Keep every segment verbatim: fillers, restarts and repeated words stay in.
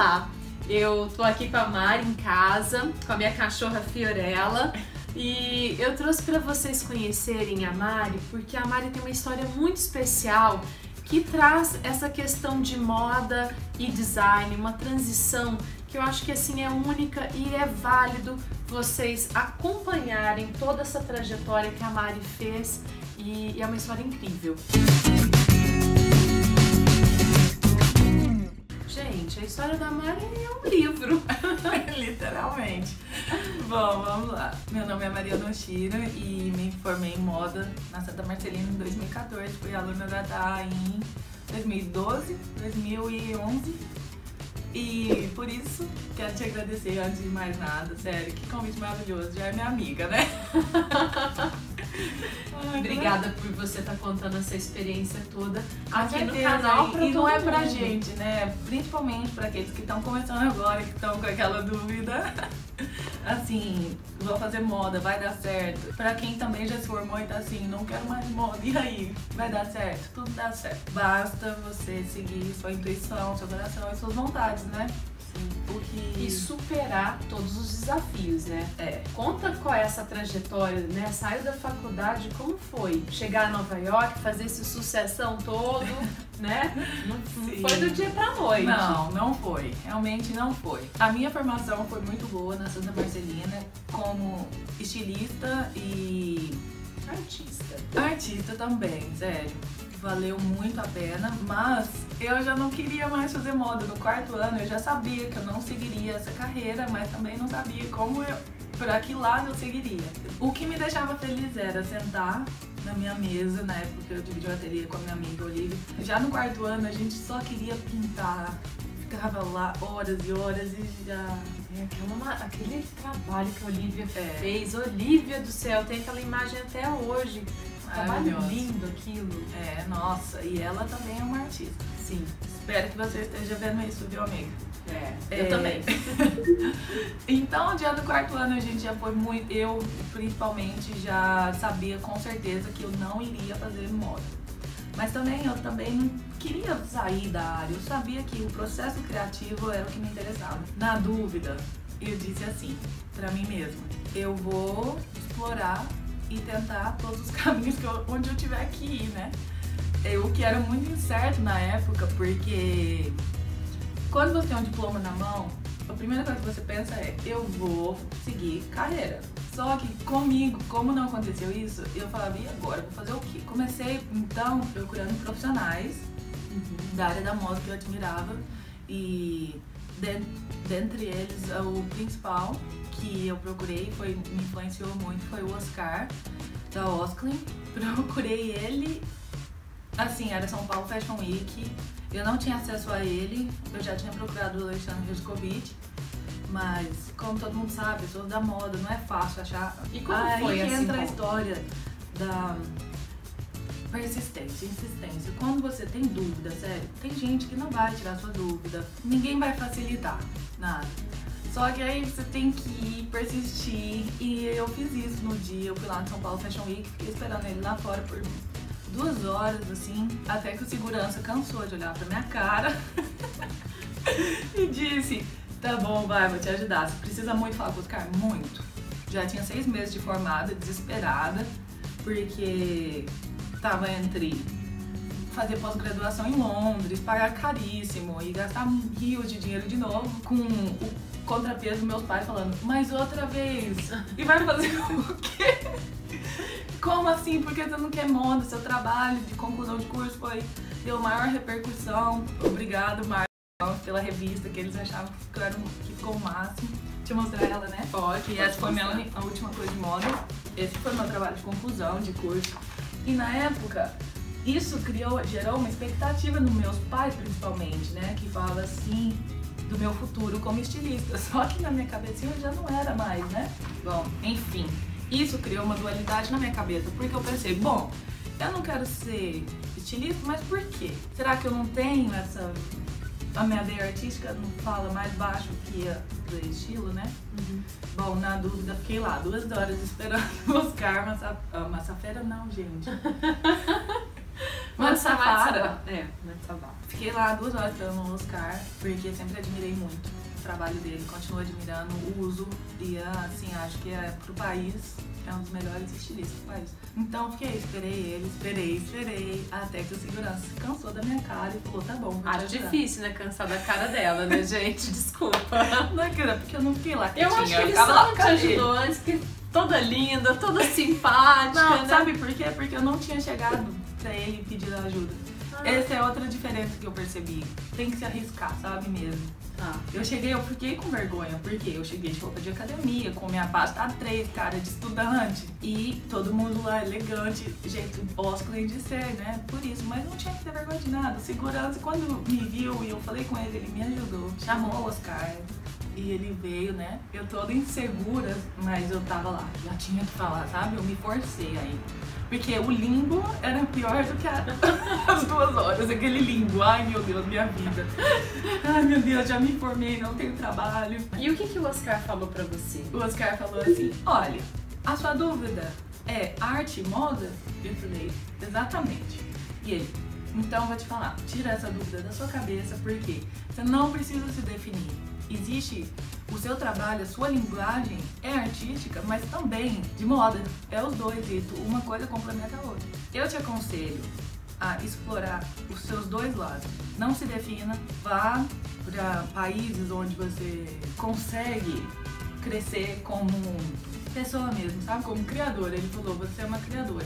Olá, eu tô aqui com a Mari em casa, com a minha cachorra Fiorella, e eu trouxe para vocês conhecerem a Mari porque a Mari tem uma história muito especial que traz essa questão de moda e design, uma transição que eu acho que assim é única e é válido vocês acompanharem toda essa trajetória que a Mari fez e é uma história incrível. Gente, a história da Mari é um livro. Literalmente. Bom, vamos lá. Meu nome é Maria Noshiro e me formei em moda na Santa Marcelina em dois mil e quatorze. Fui aluna da D A em dois mil e doze, dois mil e onze. E por isso quero te agradecer antes de mais nada, sério, que convite maravilhoso, já é minha amiga, né? Obrigada por você estar tá contando essa experiência toda aqui certeza, no canal pra e não é pra mundo. gente, né? Principalmente para aqueles que estão começando agora, que estão com aquela dúvida. Assim, vou fazer moda, vai dar certo. Pra quem também já se formou e tá assim, não quero mais moda, e aí? Vai dar certo? Tudo dá certo. Basta você seguir sua intuição, seu coração e suas vontades, né? Sim. Porque... E superar todos os desafios, né? É. Conta qual é essa trajetória, né? Saiu da faculdade, como foi? Chegar a Nova York, fazer esse sucessão todo, né? Não, não foi do dia pra noite. Não, não foi. Realmente não foi. A minha formação foi muito boa na Santa Marcelina como estilista e artista. Artista também, sério. Valeu muito a pena, mas eu já não queria mais fazer moda. No quarto ano eu já sabia que eu não seguiria essa carreira, mas também não sabia como eu, pra que lado eu seguiria. O que me deixava feliz era sentar na minha mesa, na época que eu dividi o ateliê com a minha amiga Olivia. Já no quarto ano a gente só queria pintar, ficava lá horas e horas e já... É aquela, aquele trabalho que a Olivia é. fez, Olivia do céu, tem aquela imagem até hoje. Trabalho lindo aquilo. É, nossa, e ela também é uma artista. Sim. Espero que você esteja vendo isso, viu, amiga? É, é... eu também. Então, dia do quarto ano, a gente já foi muito... Eu, principalmente, já sabia com certeza que eu não iria fazer moda. Mas também, eu também não queria sair da área. Eu sabia que o processo criativo era o que me interessava. Na dúvida, eu disse assim, pra mim mesma, eu vou explorar e tentar todos os caminhos que eu, onde eu tiver que ir, né? O que era muito incerto na época, porque quando você tem um diploma na mão, a primeira coisa que você pensa é, eu vou seguir carreira. Só que comigo, como não aconteceu isso, eu falava, e agora? Vou fazer o quê? Comecei, então, procurando profissionais uhum. da área da moda que eu admirava e de, dentre eles, o principal que eu procurei, foi, me influenciou muito, foi o Oscar, da Osklin. Procurei ele, assim, era São Paulo Fashion Week, eu não tinha acesso a ele, eu já tinha procurado o Alexandre Rescovitch, mas, como todo mundo sabe, pessoas da moda, não é fácil achar. E como aí foi assim? Entra a história da persistência, insistência. Quando você tem dúvida, sério, tem gente que não vai tirar sua dúvida, ninguém vai facilitar nada. Só que aí você tem que ir, persistir, e eu fiz isso no dia, eu fui lá no São Paulo Fashion Week, fiquei esperando ele lá fora por duas horas, assim, até que o segurança cansou de olhar pra minha cara e disse, tá bom, vai, vou te ajudar, você precisa muito falar com o Oscar? Muito. Já tinha seis meses de formada, desesperada, porque tava entre fazer pós-graduação em Londres, pagar caríssimo e gastar rios de dinheiro de novo, com o contrapeso dos meus pais falando, mas outra vez, e vai fazer o quê? Como assim? Porque você não quer moda? Seu trabalho de conclusão de curso foi, deu maior repercussão. Obrigado, Marcos, pela revista, que eles achavam que, era, que ficou o máximo. Deixa eu mostrar ela, né? Pode. E essa foi minha, a última coisa de moda. Esse foi meu trabalho de conclusão de curso. E na época, isso criou, gerou uma expectativa nos meus pais, principalmente, né? Que fala assim, do meu futuro como estilista. Só que na minha cabecinha já não era mais, né? Bom, enfim. Isso criou uma dualidade na minha cabeça, porque eu pensei, bom, eu não quero ser estilista, mas por quê? Será que eu não tenho essa... A minha veia artística não fala mais baixo que a do estilo, né? Uhum. Bom, na dúvida, fiquei lá duas horas esperando o Oscar, massa... ah, massafera não, gente. Matsubara. É, Matsubara. Fiquei lá duas horas esperando o Oscar, porque sempre admirei muito o trabalho dele, continuo admirando o uso e assim, acho que é pro país, é um dos melhores estilistas do país. Então fiquei, esperei ele, esperei, esperei, até que o segurança se cansou da minha cara e falou, tá bom, vou Acho difícil, né, cansar da cara dela, né, gente? Desculpa. Não é que era porque eu não fiquei lá Eu quietinha, acho que ele ficava só lá, não te cadê? ajudou antes, porque toda linda, toda simpática, Não, né? sabe por quê? Porque eu não tinha chegado pra ele pedir ajuda. Ah. Essa é outra diferença que eu percebi. Tem que se arriscar, sabe mesmo? Ah. Eu cheguei, eu fiquei com vergonha, porque eu cheguei de roupa de academia, com minha pasta A três, cara, de estudante. E todo mundo lá elegante, jeito Oscar de ser, né? Por isso, mas não tinha que ter vergonha de nada. Segurança, quando me viu e eu falei com ele, ele me ajudou. Chamou o Oscar. E ele veio, né? Eu toda insegura, mas eu tava lá. Já tinha que falar, sabe? Eu me forcei aí. Porque o limbo era pior do que a... as duas horas, aquele limbo. Ai, meu Deus, minha vida. Ai, meu Deus, já me formei, não tenho trabalho. E o que, que o Oscar falou pra você? O Oscar falou assim, olha, a sua dúvida é arte e moda? Eu falei, exatamente. E ele, então eu vou te falar, tira essa dúvida da sua cabeça, porque você não precisa se definir. Existe o seu trabalho, a sua linguagem é artística, mas também de moda. É os dois, e uma coisa complementa a outra. Eu te aconselho a explorar os seus dois lados. Não se defina, vá para países onde você consegue crescer como pessoa mesmo, sabe? Como criadora. Ele falou, você é uma criadora.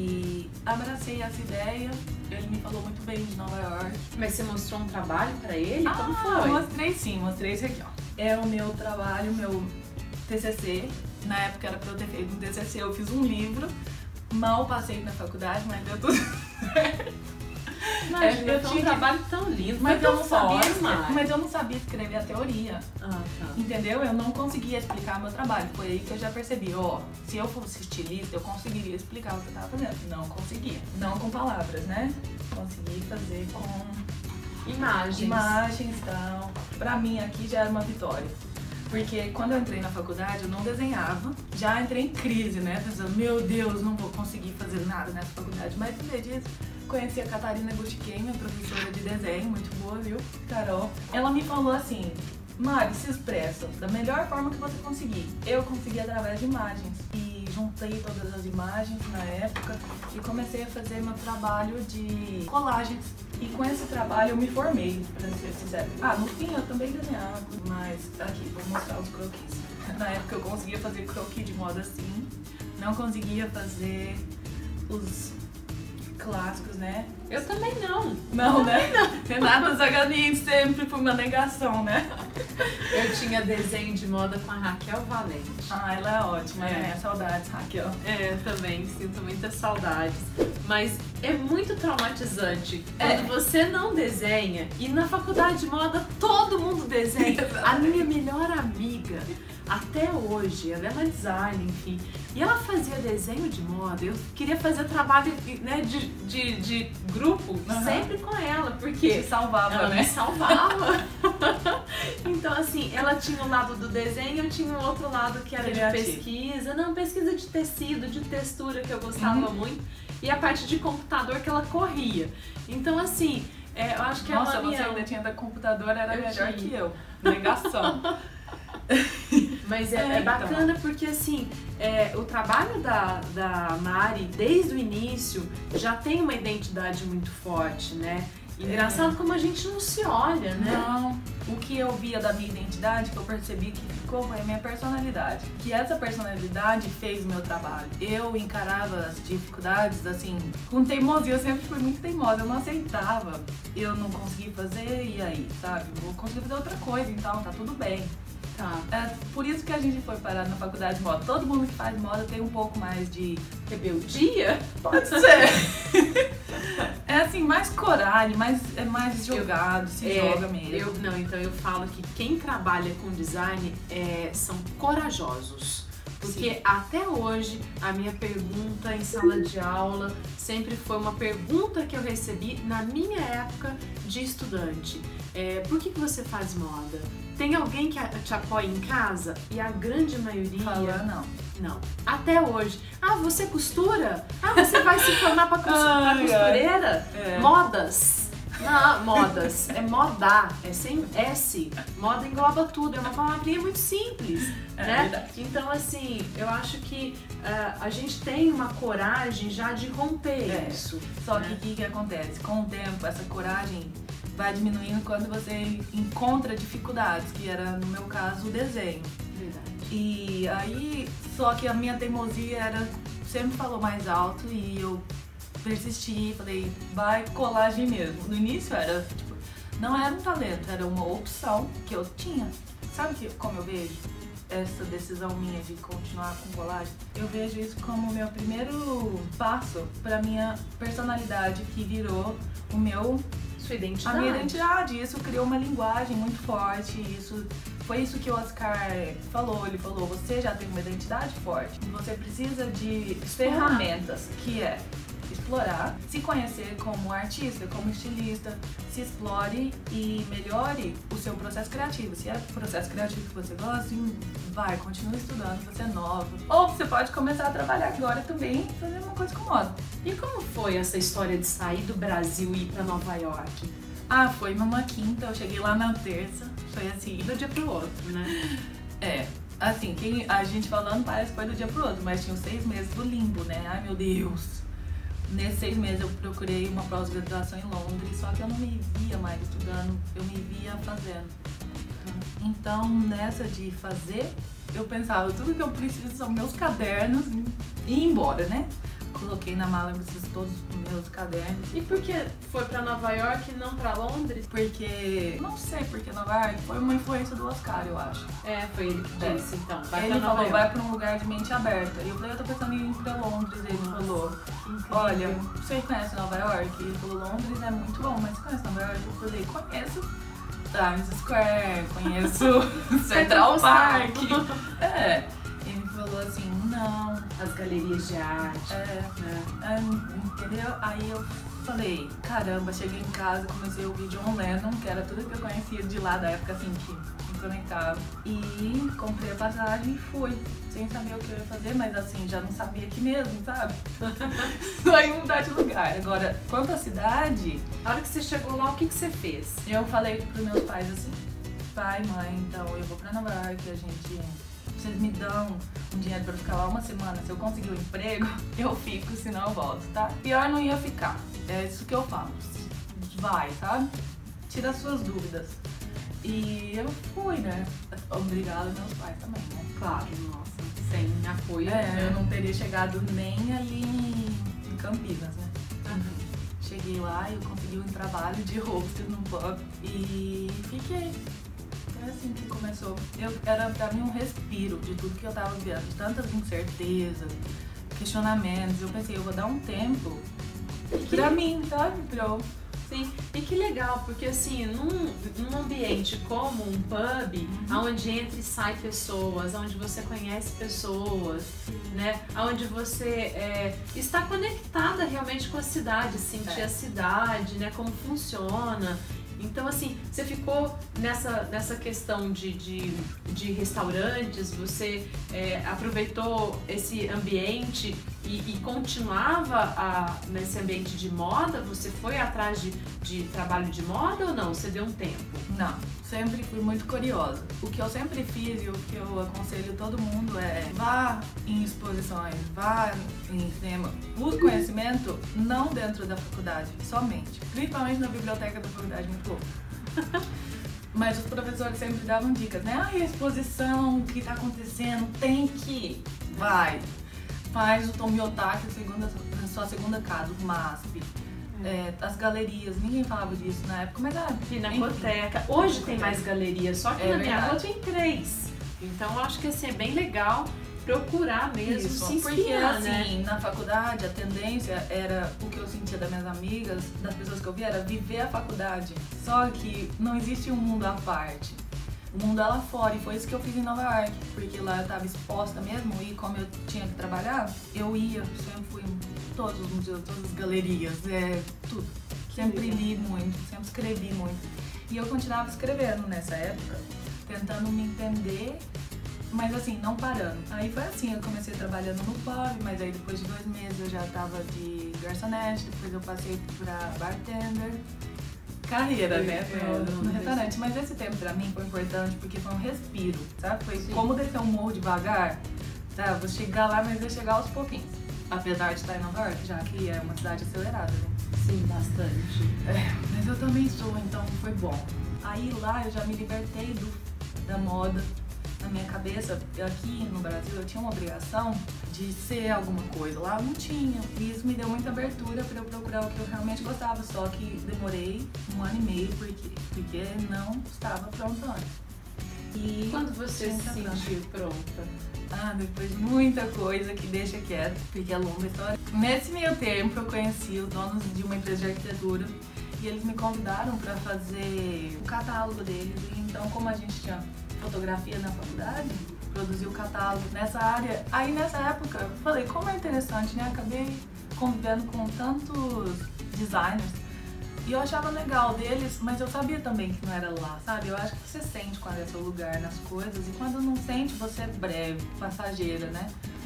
E abracei essa ideia. Ele me falou muito bem de Nova York. Mas você mostrou um trabalho pra ele? Ah, Como foi? mostrei sim, mostrei isso aqui, ó. É o meu trabalho, meu T C C. Na época era pra eu ter feito um T C C, eu fiz um livro. Mal passei na faculdade, mas deu tudo certo. Imagina, eu foi um tinha que- trabalho tão lindo, Mas foi eu, não tão sabia, forte, escre- Mari. mas eu não sabia escrever a teoria. Ah, tá. Entendeu? Eu não conseguia explicar meu trabalho. Foi aí que eu já percebi, ó, se eu fosse estilista, eu conseguiria explicar o que eu tava fazendo. Não conseguia. Não com palavras, né? Consegui fazer com Imagens. imagens e tal. Pra mim aqui já era uma vitória. Porque quando eu entrei na faculdade, eu não desenhava. Já entrei em crise, né? Pensando, meu Deus, não vou conseguir fazer nada nessa faculdade. Mas no meio disso, conheci a Catarina Guttiken, minha professora de desenho, muito boa, viu? Carol. Ela me falou assim, Mari, se expressa da melhor forma que você conseguir. Eu consegui através de imagens. E juntei todas as imagens na época e comecei a fazer meu trabalho de colagens. E com esse trabalho eu me formei, pra ser sincera. Ah, no fim eu também desenhava, mas aqui, vou mostrar os croquis. Na época eu conseguia fazer croquis de moda assim, não conseguia fazer os clássicos, né? Eu também não. Não, né? Renata Zaganin sempre foi uma negação, né? Eu tinha desenho de moda com a Raquel Valente. Ah, ela é ótima, É. né? Saudades, Raquel. É, também sinto muitas saudades. Mas é muito traumatizante quando É. você não desenha e na faculdade de moda todo mundo desenha. A minha melhor amiga, até hoje, ela é uma designer, enfim, e ela fazia desenho de moda. Eu queria fazer trabalho, né, de, de, de grupo Uhum. sempre com ela, Que porque salvava, ela me né? salvava. Então, assim, ela tinha o lado do desenho, eu tinha um outro lado que era de Criativo. pesquisa. Não, pesquisa de tecido, de textura, que eu gostava Uhum. muito. E a parte de computador que ela corria. Então, assim, é, eu acho que Nossa, ela você minha... ainda tinha da computadora, era Eu melhor tinha. que eu. Negação. Mas é, É, é então. bacana porque, assim, é, o trabalho da, da Mari, desde o início, já tem uma identidade muito forte, né? Engraçado como a gente não se olha, né? Não, o que eu via da minha identidade, que eu percebi que ficou, foi a minha personalidade. Que essa personalidade fez o meu trabalho. Eu encarava as dificuldades, assim, com teimosia. Eu sempre fui muito teimosa, eu não aceitava. Eu não consegui fazer, e aí, sabe? Vou conseguir fazer outra coisa, então tá tudo bem. Tá. É por isso que a gente foi parar na faculdade de moda. Todo mundo que faz moda tem um pouco mais de... Rebeldia? Pode ser. É assim, mais coragem, mais, é mais jogado, se É, joga mesmo. Eu, não, então eu falo que quem trabalha com design é, são corajosos. Porque Sim. até hoje a minha pergunta em sala de aula sempre foi uma pergunta que eu recebi na minha época de estudante. É, por que, que você faz moda? Tem alguém que te apoia em casa? E a grande maioria... Fala, não. Não. Até hoje. Ah, você costura? Ah, você vai se formar pra, costura, pra Ai, costureira? É. Modas. Não, modas. É moda. É sem S. Moda engloba tudo. É uma palavrinha muito simples. É né? verdade. Então, assim, eu acho que uh, a gente tem uma coragem já de romper É. isso. Só né? que o que, que acontece? Com o tempo, essa coragem vai diminuindo quando você encontra dificuldades, que era, no meu caso, o desenho. Verdade. E aí, só que a minha teimosia era, sempre falou mais alto e eu persisti, falei, vai colagem mesmo. No início era, tipo, não era um talento, era uma opção que eu tinha. Sabe que, como eu vejo essa decisão minha de continuar com colagem? Eu vejo isso como o meu primeiro passo para minha personalidade, que virou o meu, Sua a identidade. minha identidade. Isso criou uma linguagem muito forte, isso... Foi isso que o Oscar falou, ele falou, você já tem uma identidade forte, você precisa de ferramentas, que é explorar, se conhecer como artista, como estilista, se explore e melhore o seu processo criativo. Se é processo criativo que você gosta, vai, continue estudando, você é nova. Ou você pode começar a trabalhar agora também, fazer uma coisa com moda. E como foi essa história de sair do Brasil e ir pra Nova York? Ah, foi numa quinta, eu cheguei lá na terça, foi assim... Do dia pro outro, né? É, assim, quem, a gente falando parece que foi do dia pro outro, mas tinham seis meses do limbo, né? Ai, meu Deus! Nesses seis meses eu procurei uma pós-graduação em Londres, só que eu não me via mais estudando, eu me via fazendo. Então, nessa de fazer, eu pensava, tudo que eu preciso são meus cadernos e ir embora, né? Coloquei na mala todos os meus cadernos. E por que foi pra Nova York e não pra Londres? Porque, não sei porque Nova York foi uma influência do Oscar, eu acho. É, foi ele que É. disse, então. Vai Ele pra Nova falou, York. vai pra um lugar de mente aberta. E eu falei, eu tô pensando em ir pra Londres. Ele Nossa, falou, que incrível. olha, você conhece Nova York? E ele falou, Londres é muito bom, mas você conhece Nova York? Eu falei, conheço Times Square, conheço Central Park. É. Ele falou assim, não, As galerias de arte. é, Né? é, entendeu? Aí eu falei, caramba, cheguei em casa, comecei a ouvir John Lennon, que era tudo que eu conhecia de lá da época, assim, que me conectava. E comprei a passagem e fui, sem saber o que eu ia fazer, mas assim, já não sabia aqui mesmo, sabe? Só ia mudar de lugar. Agora, quanto à cidade, A hora que você chegou lá, o que, que você fez? eu falei pros meus pais assim, pai, mãe, então eu vou pra Nova York, a gente... Vocês me dão um dinheiro pra ficar lá uma semana, se eu conseguir um emprego, eu fico, senão eu volto, tá? Pior não ia ficar, é isso que eu falo. Vai, sabe? Tira as suas dúvidas. E eu fui, né? Obrigada meus pais também, né? Claro, nossa, sem apoio. É, eu não teria chegado nem ali em Campinas, né? Uhum. Cheguei lá e eu consegui um trabalho de hostess num pub e fiquei. Foi assim que começou. Eu, era pra mim um respiro de tudo que eu tava vivendo, de tantas incertezas, questionamentos. Eu pensei, eu vou dar um tempo pra mim, sabe? Pra eu... Sim, e que legal, porque assim, num, num ambiente como um pub, Uhum. onde entra e sai pessoas, onde você conhece pessoas, né? Onde você é, está conectada realmente com a cidade, sentir É. a cidade, né? Como funciona. Então, assim, você ficou nessa, nessa questão de, de, de restaurantes, você é, aproveitou esse ambiente e, e continuava a, nesse ambiente de moda? Você foi atrás de, de trabalho de moda ou não? Você deu um tempo? Não, sempre fui muito curiosa. O que eu sempre fiz e o que eu aconselho todo mundo é vá em exposições, vá em cinema. Busque conhecimento não dentro da faculdade, somente. Principalmente na biblioteca da faculdade, muito louco. Mas os professores sempre davam dicas, né? Ah, e a exposição, o que tá acontecendo, tem que ir. Vai. Faz o Tomiotaki, a segunda, a sua segunda casa, o M A S P. É, as galerias, ninguém falava disso na época, mas ah, Pinacoteca. Hoje tem mais galerias, só que É na minha verdade. rua tem três. Então eu acho que assim, é bem legal procurar mesmo Isso, se porque inspirar, né? assim, na faculdade a tendência era, o que eu sentia das minhas amigas, das pessoas que eu via, era viver a faculdade. Só que não existe um mundo à parte. o mundo é lá fora, e foi isso que eu fiz em Nova York, porque lá eu tava exposta mesmo, e como eu tinha que trabalhar, eu ia, sempre fui em todos os museus, todas as galerias, é, tudo. Sempre li muito, sempre escrevi muito. E eu continuava escrevendo nessa época, tentando me entender, mas assim, não parando. Aí foi assim, eu comecei trabalhando no pub, mas aí depois de dois meses eu já tava de garçonete, depois eu passei pra bartender. Carreira, né, no, no restaurante. Mas esse tempo pra mim foi importante porque foi um respiro, sabe? Foi Sim. como descer um morro devagar, tá? Vou chegar lá, mas vou chegar aos pouquinhos. Apesar de estar em Nova York, já que é uma cidade acelerada, né? Sim, bastante. É, mas eu também sou, então foi bom. Aí lá eu já me libertei do, da moda. Na minha cabeça, aqui no Brasil, eu tinha uma obrigação de ser alguma coisa. Lá não tinha. E isso me deu muita abertura para eu procurar o que eu realmente gostava. Só que demorei um ano e meio porque, porque não estava pronta antes. E quando você se sentiu pronta? Ah, depois de muita coisa que deixa quieto, porque é longa a história. Nesse meio tempo eu conheci os donos de uma empresa de arquitetura e eles me convidaram para fazer o catálogo deles. E então, como a gente tinha fotografia na faculdade, produzi o catálogo nessa área. Aí nessa época eu falei, como é interessante, né? Acabei convivendo com tantos designers e eu achava legal deles, mas eu sabia também que não era lá, sabe? Eu acho que você sente quando é seu lugar nas coisas e quando não sente, você é breve, passageira, né?